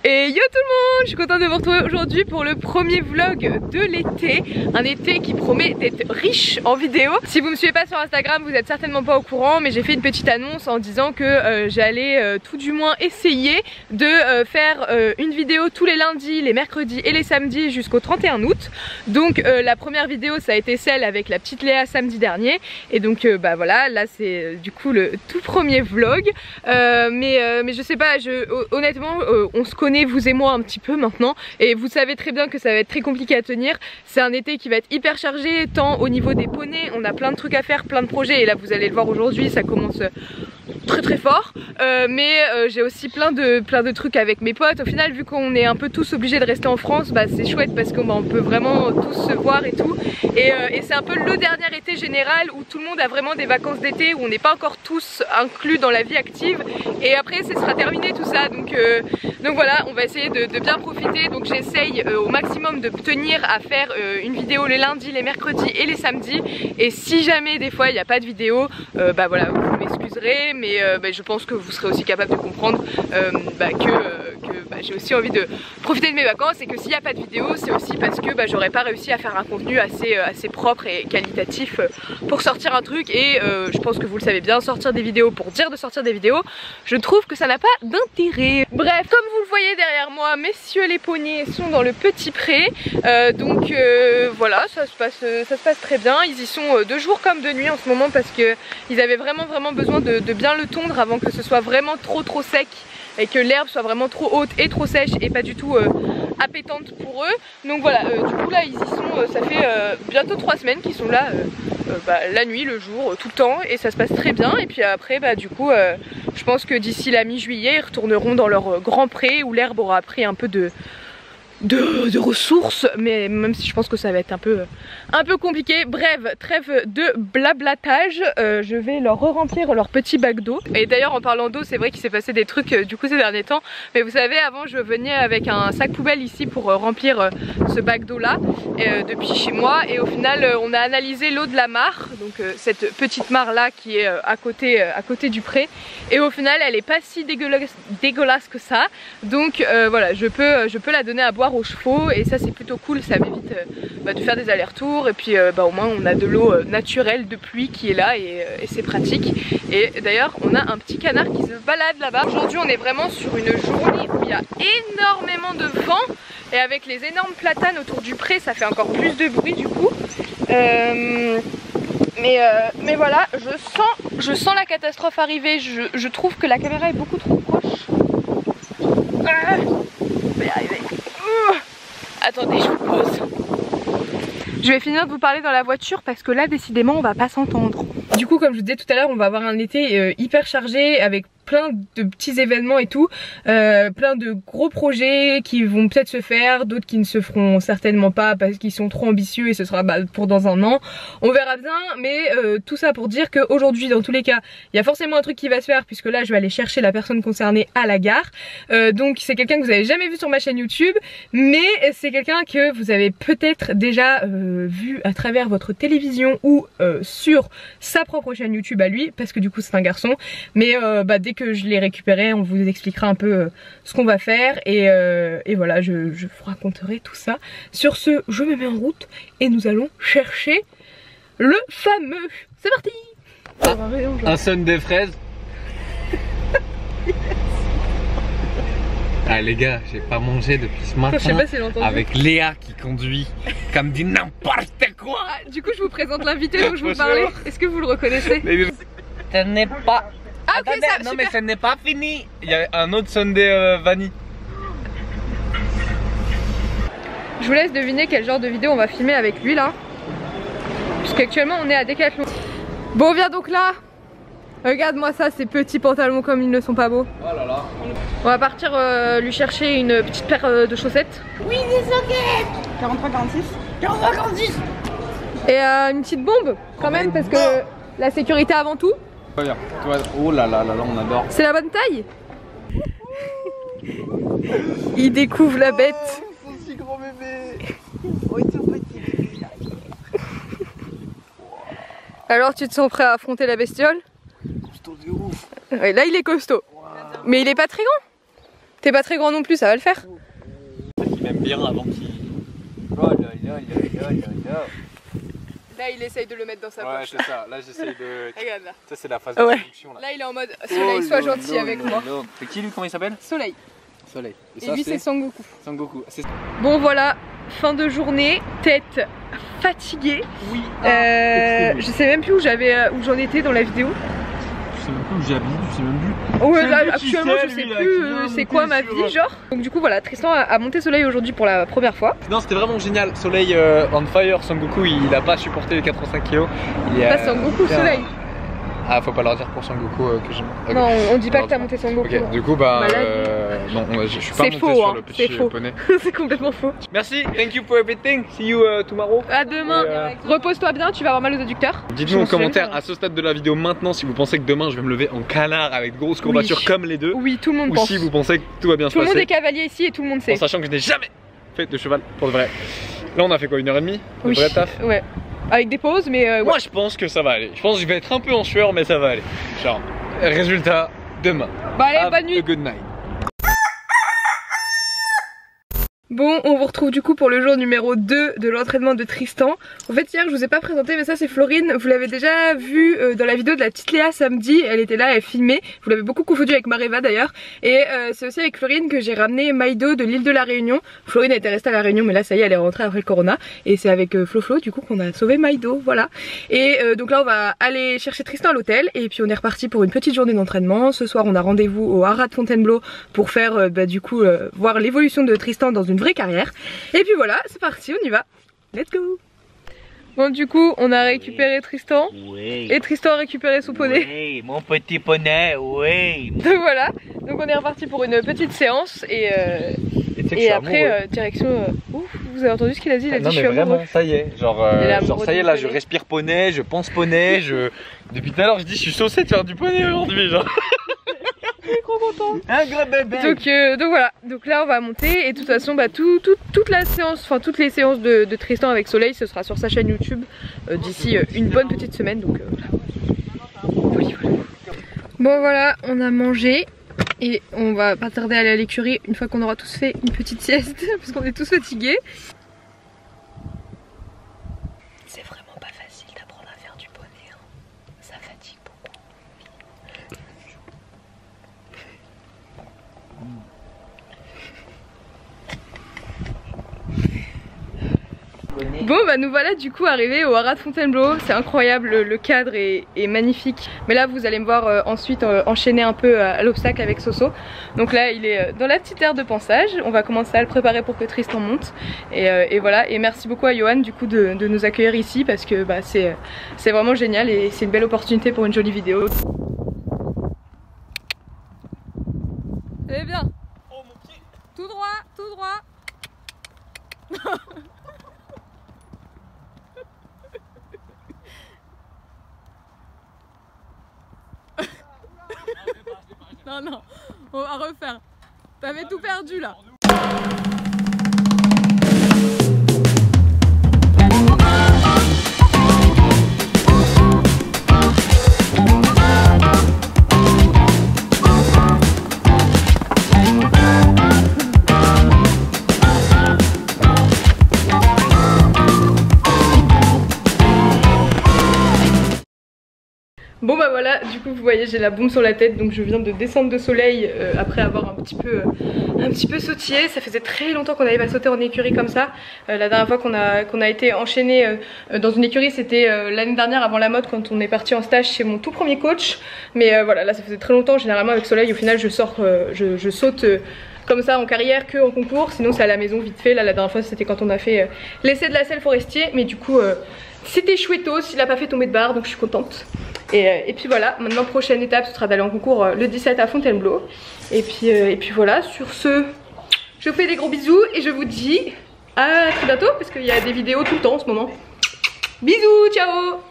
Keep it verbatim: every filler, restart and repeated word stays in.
Et yo tout le monde, je suis contente de vous retrouver aujourd'hui pour le premier vlog de l'été. Un été qui promet d'être riche en vidéos. Si vous me suivez pas sur Instagram, vous êtes certainement pas au courant, mais j'ai fait une petite annonce en disant que euh, j'allais euh, tout du moins essayer de euh, faire euh, une vidéo tous les lundis, les mercredis et les samedis jusqu'au trente et un août. Donc euh, la première vidéo ça a été celle avec la petite Léa samedi dernier. Et donc euh, bah voilà, là c'est euh, du coup le tout premier vlog. Euh, mais, euh, mais je sais pas, je, honnêtement euh, on se connaît vous et moi un petit peu maintenant et vous savez très bien que ça va être très compliqué à tenir. C'est un été qui va être hyper chargé tant au niveau des poneys, on a plein de trucs à faire, plein de projets et là vous allez le voir aujourd'hui, ça commence très très fort. Euh, mais euh, j'ai aussi plein de, plein de trucs avec mes potes. Au final vu qu'on est un peu tous obligés de rester en France, bah, c'est chouette parce qu'on bah, on peut vraiment tous se voir et tout. Et, euh, et c'est un peu le dernier été général où tout le monde a vraiment des vacances d'été, où on n'est pas encore tous inclus dans la vie active. Et après ce sera terminé tout ça. Donc, euh, donc voilà, on va essayer de, de bien profiter. Donc j'essaye euh, au maximum de tenir à faire euh, une vidéo les lundis, les mercredis et les samedis. Et si jamais des fois il n'y a pas de vidéo, euh, bah voilà, vous m'excuserez. Mais euh, bah, je pense que vous serez aussi capable de comprendre euh, bah, que, euh, que bah, j'ai aussi envie de profiter de mes vacances. Et que s'il n'y a pas de vidéo, c'est aussi parce que bah, j'aurais pas réussi à faire un contenu assez, euh, assez propre et qualitatif pour sortir un truc. Et euh, je pense que vous le savez bien, sortir des vidéos pour dire de sortir des vidéos, je trouve que ça n'a pas d'intérêt. Bref, comme vous le voyez derrière moi, messieurs les poneys sont dans le petit pré. euh, Donc euh, voilà, ça se, passe, ça se passe très bien. Ils y sont de jour comme de nuit en ce moment parce qu'ils avaient vraiment vraiment besoin de, de bien le tondre avant que ce soit vraiment trop trop sec et que l'herbe soit vraiment trop haute et trop sèche et pas du tout euh, appétante pour eux. Donc voilà, euh, du coup là ils y sont, euh, ça fait euh, bientôt trois semaines qu'ils sont là euh, euh, bah, la nuit, le jour, euh, tout le temps et ça se passe très bien. Et puis après bah du coup euh, je pense que d'ici la mi-juillet ils retourneront dans leur euh, grand pré où l'herbe aura pris un peu de... De, de ressources, mais même si je pense que ça va être un peu un peu compliqué. Bref, trêve de blablatage, euh, je vais leur re-remplir leur petit bac d'eau. Et d'ailleurs en parlant d'eau, c'est vrai qu'il s'est passé des trucs euh, du coup ces derniers temps, mais vous savez avant je venais avec un sac poubelle ici pour euh, remplir euh, ce bac d'eau là euh, depuis chez moi et au final euh, on a analysé l'eau de la mare, donc euh, cette petite mare là qui est euh, à côté euh, à côté du pré, et au final elle est pas si dégueulasse, dégueulasse que ça, donc euh, voilà, je peux, je peux la donner à boire aux chevaux et ça c'est plutôt cool, ça m'évite euh, bah, de faire des allers-retours et puis euh, bah, au moins on a de l'eau euh, naturelle de pluie qui est là et, euh, et c'est pratique. Et d'ailleurs on a un petit canard qui se balade là-bas. Aujourd'hui on est vraiment sur une journée où il y a énormément de vent et avec les énormes platanes autour du pré ça fait encore plus de bruit du coup. Euh... Mais, euh, mais voilà, je sens, je sens la catastrophe arriver, je, je trouve que la caméra est beaucoup trop proche. Ah, je vais y arriver. Uh, attendez, je vous pose. Je vais finir de vous parler dans la voiture parce que là décidément on va pas s'entendre. Du coup comme je vous disais tout à l'heure, on va avoir un été euh, hyper chargé avec plein de petits événements et tout, euh, plein de gros projets qui vont peut-être se faire, d'autres qui ne se feront certainement pas parce qu'ils sont trop ambitieux et ce sera bah, pour dans un an, on verra bien. Mais euh, tout ça pour dire qu'aujourd'hui dans tous les cas il y a forcément un truc qui va se faire puisque là je vais aller chercher la personne concernée à la gare. Euh, donc c'est quelqu'un que vous avez jamais vu sur ma chaîne YouTube, mais c'est quelqu'un que vous avez peut-être déjà euh, vu à travers votre télévision ou euh, sur sa propre chaîne YouTube à lui, parce que du coup c'est un garçon. Mais euh, bah, dès que je l'ai récupéré, on vous expliquera un peu euh, ce qu'on va faire et, euh, et voilà, je, je vous raconterai tout ça. Sur ce, je me mets en route et nous allons chercher le fameux. C'est parti. Un, un sundae fraise. Yes. Ah les gars, j'ai pas mangé depuis ce matin. Je sais pas si l'entends. Avec Léa qui conduit comme dit n'importe quoi. Ah, du coup je vous présente l'invité dont je vous parlais. Est-ce que vous le reconnaissez? Mais... Ce n'est pas... Ah, okay, attendez, ça, non super. Mais ce n'est pas fini. Il y a un autre sundae euh, vanille. Je vous laisse deviner quel genre de vidéo on va filmer avec lui là. Puisqu'actuellement on est à Decathlon. Bon, viens donc là. Regarde-moi ça, ces petits pantalons comme ils ne sont pas beaux. Oh là là. On va partir euh, lui chercher une petite paire euh, de chaussettes. Oui, des sockets. quarante-trois quarante-six. quarante-trois quarante-six. Et euh, une petite bombe quand même parce que la sécurité avant tout. Bien. Oh là là là là, on adore. C'est la bonne taille. Il découvre la bête. Oh, son si grand bébé. Oh, il est tout petit bébé. Alors tu te sens prêt à affronter la bestiole? Costaud de ouf. Ouais, là il est costaud. Wow. Mais il est pas très grand. T'es pas très grand non plus, ça va le faire. Il m'aime bien avant qu'il... Oh là là là là là là. Là, il essaye de le mettre dans sa Ouais, poche. c'est ça. Là, j'essaie de... Regarde là. Ça, c'est la phase Ouais. de séduction, là. Là, il est en mode Soleil, sois gentil avec moi. C'est qui, lui? Comment il s'appelle? Soleil. Soleil. Et lui, c'est Sangoku. Sangoku. Bon, voilà, fin de journée, tête fatiguée. Oui. Euh, je sais même plus où j'avais, où j'en étais dans la vidéo. Je sais même plus où j'habite, je sais même plus. Ouais, sais là, même plus actuellement, qui je c'est, sais lui, là, plus qui euh, vient c'est monter quoi ma sur- vie, genre. Donc, du coup, voilà, Tristan a, a monté Soleil aujourd'hui pour la première fois. Non, c'était vraiment génial. Soleil euh, on fire. Sangoku, il a pas supporté les quatre-vingt-cinq kilos. Il Pas Sangoku, bien- Soleil. Ah, faut pas leur dire pour Sangoku euh, que j'ai. Ok. Non, on, on dit pas Alors, que t'as monté Sangoku. Ok, du coup, bah. Bah là, euh, non, on- je suis pas C'est monté faux, sur hein, le petit c'est faux. poney. C'est complètement faux. Merci, thank you for everything. See you uh, tomorrow. À demain. Et, euh, Repose-toi bien, tu vas avoir mal aux adducteurs. Je Dites-nous m'en en souviens commentaire pas. à ce stade de la vidéo maintenant si vous pensez que demain je vais me lever en canard avec de grosses courbatures Oui. comme les deux. Oui, tout le monde Ou pense. si vous pensez que tout va bien Tout se le monde passer. est cavalier ici et tout le monde sait. En sachant que je n'ai jamais fait de cheval pour de vrai. Là on a fait quoi, une heure et demie de Oui. vrai taf. Ouais. Avec des pauses, mais euh, ouais. Moi je pense que ça va aller. Je pense que je vais être un peu en sueur mais ça va aller. Genre, résultat, demain. Bah allez, Have bonne nuit. a good night. Bon, on vous retrouve du coup pour le jour numéro deux de l'entraînement de Tristan. En fait, hier je vous ai pas présenté, mais ça c'est Florine. Vous l'avez déjà vu euh, dans la vidéo de la petite Léa samedi. Elle était là, elle filmait. Vous l'avez beaucoup confondu avec Mareva d'ailleurs. Et euh, c'est aussi avec Florine que j'ai ramené Maïdo de l'île de la Réunion. Florine était restée à la Réunion, mais là ça y est, elle est rentrée après le corona. Et c'est avec euh, Flo Flo du coup qu'on a sauvé Maïdo, voilà. Et euh, donc là on va aller chercher Tristan à l'hôtel. Et puis on est reparti pour une petite journée d'entraînement. Ce soir on a rendez-vous au Haras de Fontainebleau pour faire euh, bah, du coup euh, voir l'évolution de Tristan dans une vraie carrière. Et puis voilà, c'est parti, on y va. Let's go. Bon, du coup, on a récupéré Tristan. Oui. Et Tristan a récupéré son poney. Oui, mon petit poney, oui. Donc voilà, donc on est reparti pour une petite séance. Et, euh, et après, euh, direction... Euh... Ouf, vous avez entendu ce qu'il a dit? Il a dit Non je mais suis amoureux. vraiment, ça y est. Genre, Il est euh, amoureux genre ça y est du là, poney. je respire poney, je pense poney, je... Depuis tout à l'heure je dis je suis saucé de faire du poney aujourd'hui genre. Un gros bébé. Donc, euh, donc voilà, donc là on va monter et de toute façon bah, tout, tout, toute la séance, enfin toutes les séances de, de Tristan avec Soleil ce sera sur sa chaîne YouTube euh, d'ici euh, une bonne petite semaine, donc euh, voilà. Oui, voilà. Bon voilà, on a mangé et on va pas tarder à aller à l'écurie une fois qu'on aura tous fait une petite sieste parce qu'on est tous fatigués. C'est vraiment pas facile d'apprendre à faire du poney, hein. Ça fatigue beaucoup. Bon bah nous voilà du coup arrivés au Haras de Fontainebleau, c'est incroyable, le, le cadre est, est magnifique. Mais là vous allez me voir euh, ensuite euh, enchaîner un peu à, à l'obstacle avec Soso. Donc là il est euh, dans la petite aire de pansage, on va commencer à le préparer pour que Tristan monte. Et, euh, et voilà, et merci beaucoup à Johan du coup de, de nous accueillir ici parce que bah, c'est c'est vraiment génial et c'est une belle opportunité pour une jolie vidéo. Allez bien. Oh mon pied. Tout droit, tout droit. Non, non, on va refaire. T'avais tout perdu là. Bon bah voilà, du coup vous voyez j'ai la bombe sur la tête, donc je viens de descendre de Soleil euh, après avoir un petit peu euh, un petit peu sautillé. Ça faisait très longtemps qu'on n'avait pas sauté en écurie comme ça. Euh, la dernière fois qu'on a, qu'on a été enchaîné euh, dans une écurie c'était euh, l'année dernière avant la mode quand on est parti en stage chez mon tout premier coach. Mais euh, voilà, là ça faisait très longtemps, généralement avec Soleil au final je sors, euh, je, je saute euh, comme ça en carrière que en concours, sinon c'est à la maison vite fait. Là la dernière fois c'était quand on a fait euh, l'essai de la selle forestier, mais du coup euh, c'était chouettos, il a pas fait tomber de barre donc je suis contente. Et, euh, et puis voilà, maintenant prochaine étape ce sera d'aller en concours euh, le dix-sept à Fontainebleau. Et puis, euh, et puis voilà, sur ce, je vous fais des gros bisous et je vous dis à très bientôt parce qu'il y a des vidéos tout le temps en ce moment. Bisous, ciao!